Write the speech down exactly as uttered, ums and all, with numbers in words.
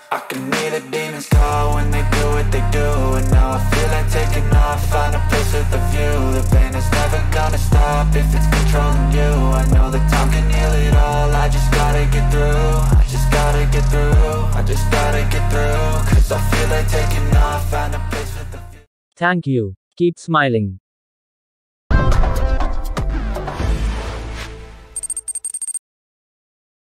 I can hear the demons call when they do what they do. And now I feel like taking off, find a place with a view. The pain is never gonna stop if it's controlling you. I know that time can heal it all, I just gotta get through. I just gotta get through, I just gotta get through. Cause I feel like taking off, find a place with a view. Thank you. Keep smiling.